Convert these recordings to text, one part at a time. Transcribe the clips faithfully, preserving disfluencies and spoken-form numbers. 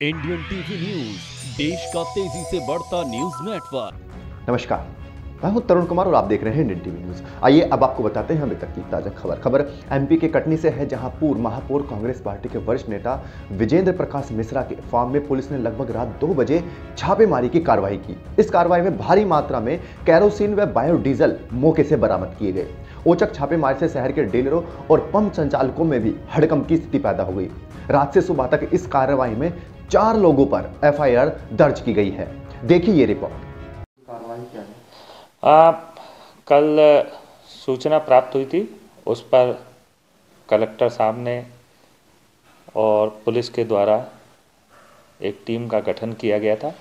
Indian TV news, देश का तेजी से बढ़ता न्यूज नेटवर्क। नमस्कार, मैं हूं तरुण कुमार और आप देख रहे हैं इंडियन टीवी न्यूज। आइए अब आपको बताते हैं अभी तक की ताजा खबर खबर एमपी के कटनी से है, जहां पूर्व महापौर कांग्रेस पार्टी के वरिष्ठ नेता विजेंद्र प्रकाश मिश्रा के फार्म में पुलिस ने लगभग रात दो बजे छापेमारी की कार्रवाई की। इस कार्रवाई में भारी मात्रा में कैरोसिन व बायोडीजल मौके से बरामद किए गए। औचक छापेमारी से शहर के डीलरों और पंप संचालकों में भी हड़कंप की स्थिति पैदा हो गई। रात से सुबह तक इस कार्रवाई में चार लोगों पर एफ आई आर दर्ज की गई है। देखिए ये रिपोर्ट। कार्रवाई क्या है? आ, कल सूचना प्राप्त हुई थी, उस पर कलेक्टर साहब ने और पुलिस के द्वारा एक टीम का गठन किया गया था।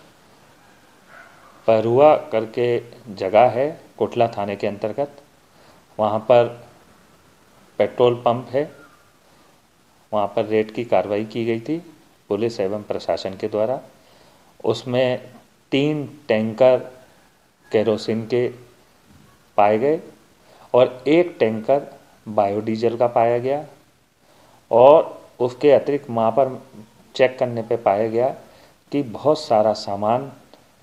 पहरुआ करके जगह है कोटला थाने के अंतर्गत, वहाँ पर पेट्रोल पंप है, वहाँ पर रेड की कार्रवाई की गई थी पुलिस एवं प्रशासन के द्वारा। उसमें तीन टैंकर केरोसिन के पाए गए और एक टैंकर बायोडीजल का पाया गया, और उसके अतिरिक्त वहाँ पर चेक करने पे पाया गया कि बहुत सारा सामान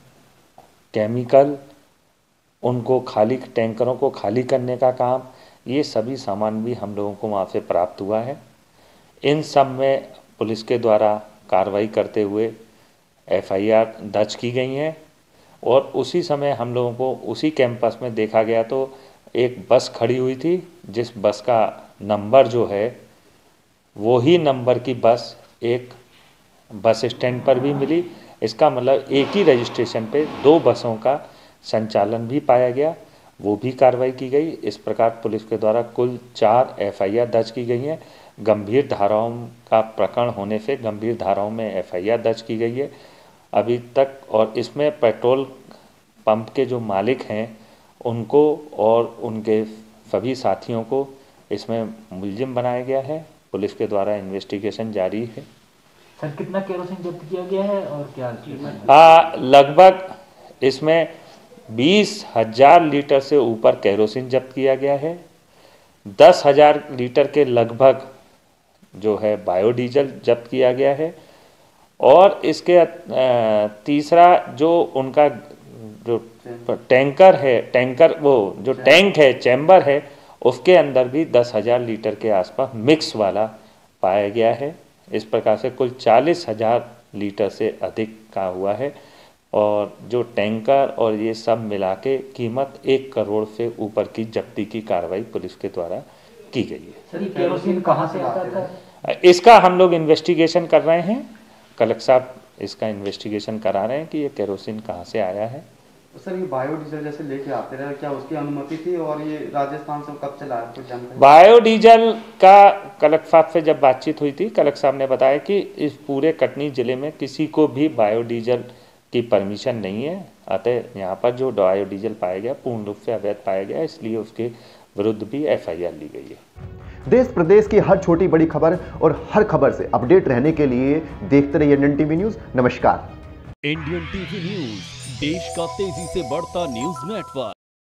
केमिकल, उनको खाली टैंकरों को खाली करने का काम, ये सभी सामान भी हम लोगों को वहाँ से प्राप्त हुआ है। इन सब में पुलिस के द्वारा कार्रवाई करते हुए एफ आई आर दर्ज की गई हैं, और उसी समय हम लोगों को उसी कैंपस में देखा गया तो एक बस खड़ी हुई थी, जिस बस का नंबर जो है वही नंबर की बस एक बस स्टैंड पर भी मिली। इसका मतलब एक ही रजिस्ट्रेशन पे दो बसों का संचालन भी पाया गया, वो भी कार्रवाई की गई। इस प्रकार पुलिस के द्वारा कुल चार एफ आई आर दर्ज की गई हैं। गंभीर धाराओं का प्रकरण होने से गंभीर धाराओं में एफ आई आर दर्ज की गई है अभी तक, और इसमें पेट्रोल पंप के जो मालिक हैं उनको और उनके सभी साथियों को इसमें मुलजिम बनाया गया है। पुलिस के द्वारा इन्वेस्टिगेशन जारी है। सर, कितना केरोसिन जब्त किया गया है और क्या कीमत? आ, लगभग इसमें बीस हजार लीटर से ऊपर केरोसिन जब्त किया गया है। दस हजार लीटर के लगभग जो है बायोडीजल जब्त किया गया है, और इसके तीसरा जो उनका जो टैंकर है, टैंकर वो जो टैंक है, चैम्बर है, उसके अंदर भी दस हजार लीटर के आसपास मिक्स वाला पाया गया है। इस प्रकार से कुल चालीस हजार लीटर से अधिक का हुआ है, और जो टैंकर और ये सब मिला के कीमत एक करोड़ से ऊपर की जब्ती की कार्रवाई पुलिस के द्वारा की गई है। सर, ये केरोसिन कहाँ से आता था? इसका हम लोग इन्वेस्टिगेशन कर रहे हैं। कलेक्टर साहब इसका इन्वेस्टिगेशन करा रहे हैं कि ये केरोसिन कहाँ से आया है। सर, ये बायोडीजल जैसे लेके आते रहे, क्या उसकी अनुमति थी, और ये राजस्थान से कब चला है, कुछ जानकारी? बायोडीजल का कलेक्टर साहब से जब बातचीत हुई थी, कलेक्टर साहब ने बताया कि इस पूरे कटनी जिले में किसी को भी बायोडीजल की परमिशन नहीं है, अतः यहाँ पर जो बायोडीजल पाया गया पूर्ण रूप से अवैध पाया गया, इसलिए उसके विरुद्ध भी एफ आई आर ली गई है। देश प्रदेश की हर छोटी बड़ी खबर और हर खबर से अपडेट रहने के लिए देखते रहिए इंडियन टीवी न्यूज। नमस्कार। इंडियन टीवी न्यूज, देश का तेजी से बढ़ता न्यूज नेटवर्क।